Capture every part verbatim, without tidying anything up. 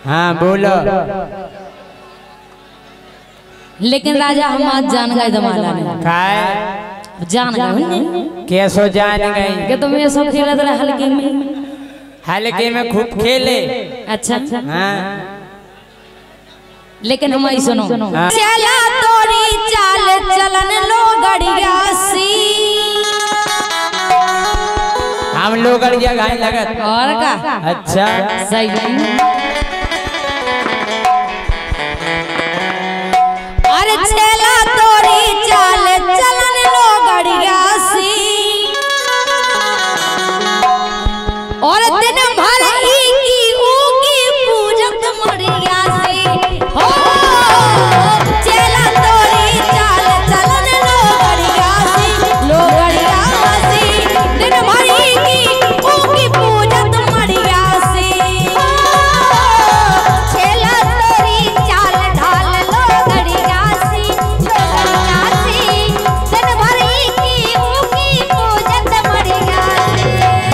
हाँ बोलो। लेकिन राजा हम आज जान गए दमाला में काय जान गए कैसो जान गई कि तुम ये सब खेला था हल्के में हल्के में खूब खेले। अच्छा हाँ लेकिन हम सुनो हाँ। चला तोरी चाल चलन लो गड़िया सी हम लोग गड़िया गाय लगत और का अच्छा सही। अरे चला तोरी चाल चलन लो गड़िया सी और दिन भर ही की ऊकी पूजत मरिया सी हो चला तोरी चाल चलन लो गड़िया सी लो गड़िया सी दिन भर ही की ऊकी पूजत मरिया सी चला तोरी चाल ढाल लो गड़िया सी लो गड़िया सी दिन भर ही की ऊकी पूजत मरिया सी।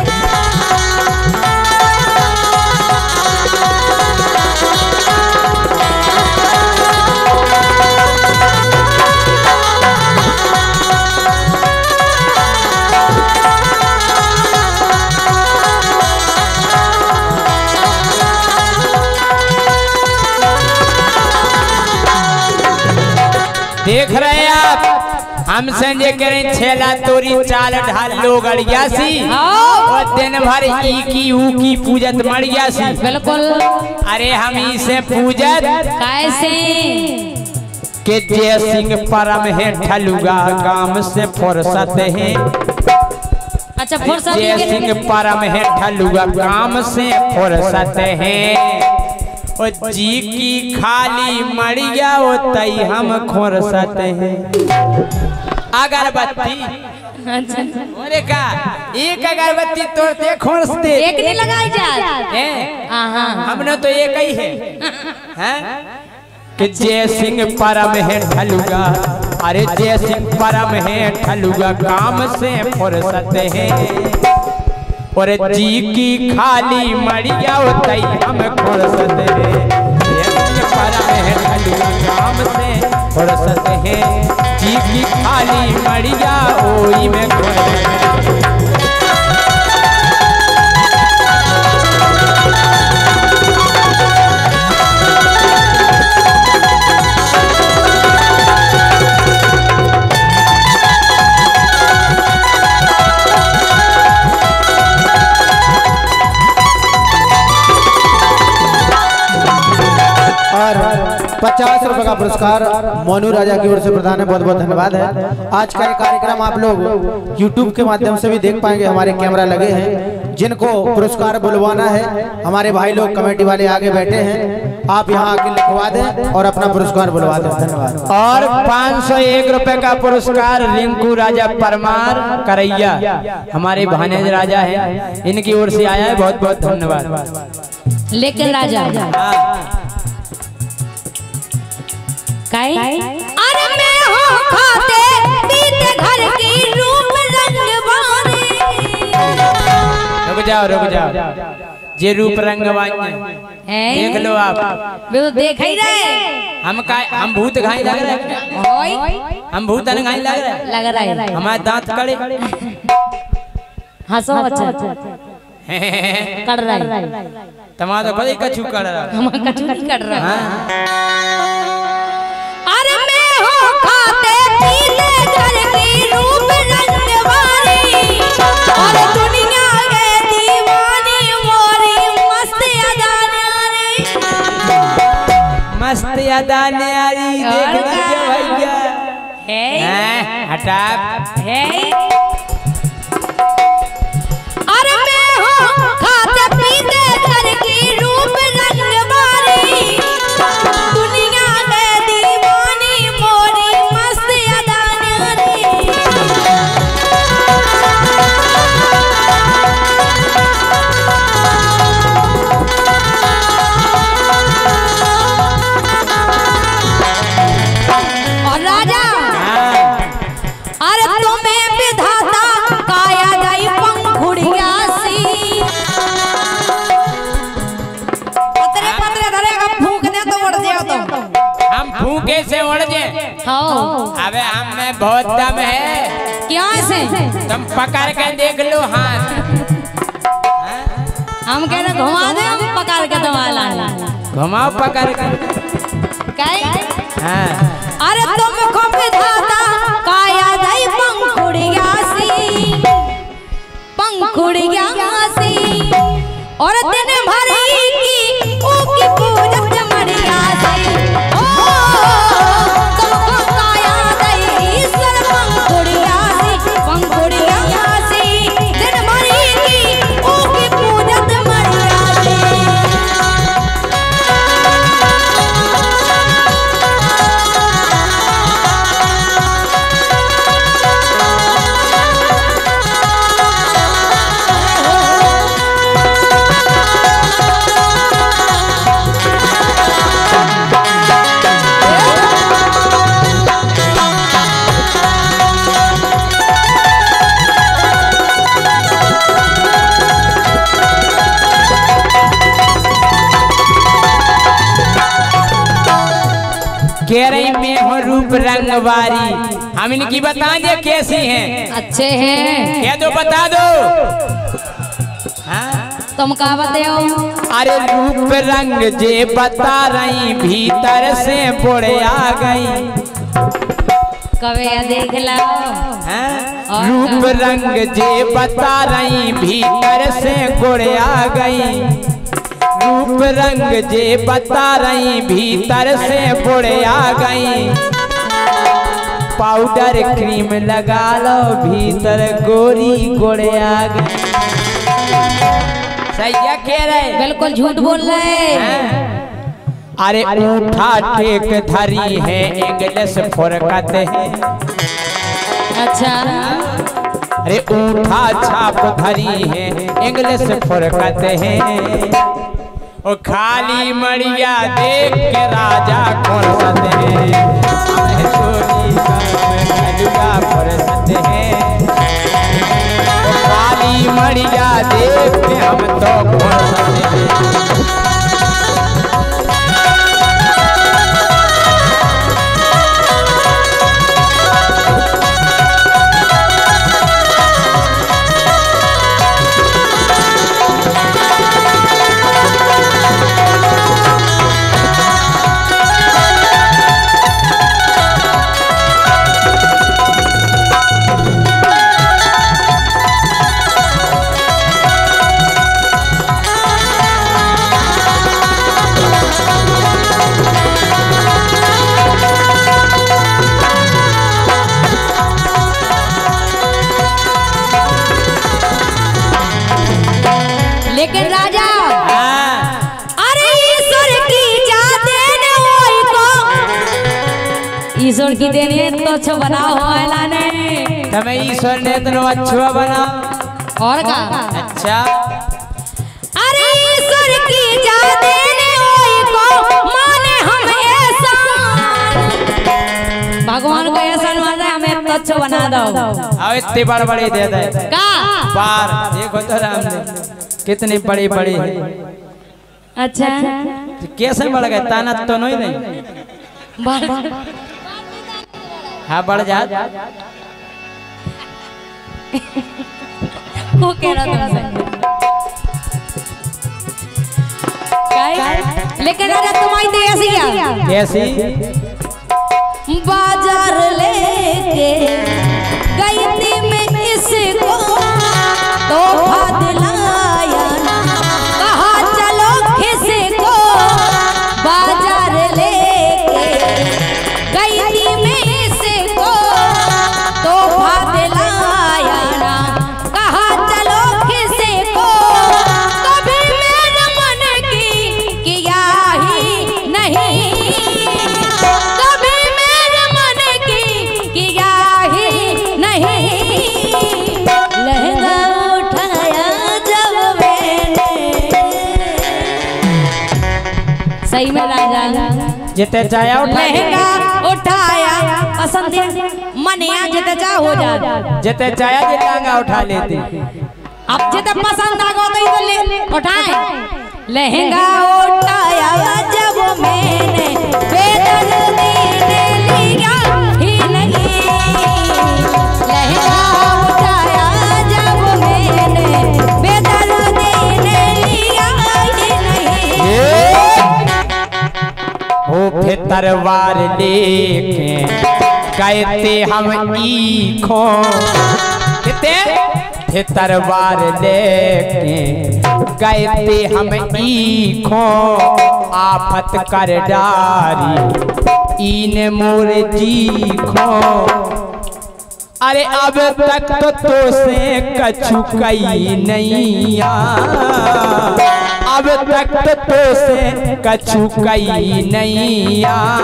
देख रहे आप हम संजय करें छेला तोरी चाल ढाल लो गड़िया सी और दिन भर ई की ऊ की पूजत मड़िया सी। बिल्कुल। अरे हम इसे पूजत कैसे के जय सिंह परम है ठलुगा काम से फुर्सत है। अच्छा फुर्सत जय सिंह परम है ठलुगा काम से फुर्सत है। और जी की खाली मड़िया वो तई हम खुरसत है। अगरबत्ती अच्छा अरे का एक अगरबत्ती तोड़ते खुरसते एक नहीं लगाई जा हैं। हमने तो एक ही है हैं कि जय सिंह परम है ठलुगा। अरे जय सिंह परम है ठलुगा काम से फुर्सत है। और जी की खाली मड़िया तई हम फुर्सत है। जय सिंह परम है ठलुगा काम से फुर्सत है। जी की खाली मड़िया ओई में फुर्सत है। पचास रुपए का पुरस्कार मोनू राजा की ओर से प्रदान है। बहुत बहुत धन्यवाद है। आज का ये कार्यक्रम आप लोग यूट्यूब के माध्यम से भी देख पाएंगे। हमारे कैमरा लगे हैं। जिनको पुरस्कार बुलवाना है हमारे भाई लोग कमेटी वाले आगे बैठे हैं। आप यहाँ आके लिखवा दें और अपना पुरस्कार बुलवा दें। धन्यवाद। और पाँच सौ एक रुपए का पुरस्कार रिंकू राजा परमार करैया हमारे भानेज राजा है इनकी ओर से आया है। बहुत बहुत धन्यवाद। लेकिन राजा काई? अरे मैं हूँ खाते पीते घर की रूप रंगवानी। रुक जाओ रुक जाओ जे रूप रंगवानी देख लो आप। वे तो देख ही रहे। हम का हम भूत घाई लग रहे हैं। हम भूत घाई लग रहे हैं। लग रहा है हमारे दांत कड़े हंसो। अच्छा कड़ रहा है तुम्हारा तो कछु कर रहा है। हम कछु नहीं कर रहा। अरे मैं हूँ खाते पीते घर की रूप रंगवानी और दुनिया के दीवानी मोरी मस्त अदा न्यारी। मस्त अदा न्यारी देख लीजिए भैया है हटा है। अरे मैं हूँ खाते पीते घर की रूप रंगवानी दुनिया के दीवानी मोरी मस्त अदा न्यारी। और राजा अरे तुम्हें विधा मुंह कैसे उड़ जाए? हाँ अबे हम में बहुत दम है। क्या से तुम पकड़ के देख लो हाथ। हम कह रहे घुमा दे, हम पकड़ के दवाला घुमाओ पकड़ के। हाँ। अरे तुमको विधाता काया दई पंखुड़िया सी, पंखुड़िया सी और दिन भरी की ऊकी पूजत मरिया सी। ओ तुमको काया दई ईश्वर पंखुड़िया सी, पंखुड़िया सी दिन भरी की ऊकी पूजत मरिया सी। कह रही मैं हूँ रूप रंग वारी, हम इनकी बता दे कैसी हैं? अच्छे हैं। क्या दो बता दो। हाँ? तुम क्या बताओ? अरे रूप रंग जे बता रही भीतर से बुढ़े आ गई। कवे देख लो। हाँ? रूप रंग जे बता रही भीतर से बुढ़े आ गई। रूप रंग जे बता रही भीतर से बुढ़े आ गई। पाउडर क्रीम लगा लो भीतर गोरी गोरे आ गई। सही है कह रहे? बिल्कुल झूठ बोल रहे। अरे उठा टेक धरी है इंग्लिश फुरकत है। अच्छा। अरे उठा छाप धरी है इंग्लिश फुरकत है। ओ खाली मड़िया देख के राजा फुरसत है। हमें सोनी का फुरसत है। ओ खाली मड़िया देख के हम तो फुरसत है। लेकिन राजा अरे ईश्वर की जा देने होई को, ईश्वर की देने तो अच्छा बना हो लाने। तमें ईश्वर ने इतना अच्छा बना और का? अच्छा। अरे ईश्वर की जा देने होई को माने हम ऐसा, भगवान को ऐसा मान रहे हमें तो अच्छा बना दो। अब इतनी बड़ बड़ी दे दे का बार देखो तो राम ने कितनी बड़ी बड़ी है। अच्छा कैसे बढ़ गए? ताना तो नहीं नहीं। हाँ बढ़ जा। वो कह रहा तुमसे। लेकिन अरे तुम्हारी तो ऐसी क्या? कैसी? बाजार लेके गई थी मैं इसको तोहफा दिलाया ना, कहा चलो किसको। बाजार लेके गई थी मैं इसको तोहफा दिलाया ना, कहा चलो किसको। कभी मेरे मन की किया ही नहीं, कभी मेरे मन की किया ही नहीं। लहंगा उठाया जब मैंने, सही में राजा जिते चाया उठा लहंगा उठाया पसंद मनिया जिते चाह हो जा, जिते चाया जी लहंगा उठा लेते। अब जिते पसंद आ गई तो ले उठाए। लहंगा उठाया जब मैंने बेदर्दी तलवार लेके कहते हम ईखो कहते थे तलवार लेके कहते हम ईखो आफत कर डारी इन मोर जीखो अरे अब तक तो, तो से कछु कई नहीं अब तक तो, तो से कछु कई नहीं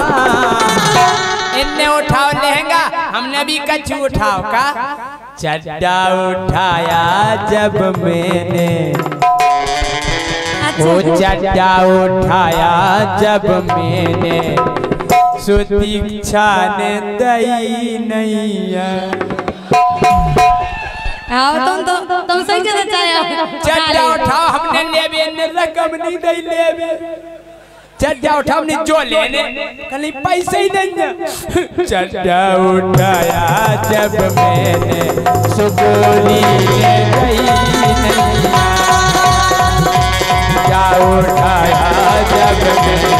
इनने उठाओ लहंगा हमने भी कछु उठाओ का चड्डा उठाया जब मैंने वो चड्डा उठाया जब मैंने सुदीक्षा ने दई नहीं आओ तुम तो तुम सही से चाहे चड्डा उठाओ हमने लेबे ने रकम नहीं दई लेबे चड्डा उठाओ हमने जो लेने कल पैसे ही देंगे चड्डा उठाया जब मैंने सुगोली ने दई नहीं चड्डा उठाया जब मैंने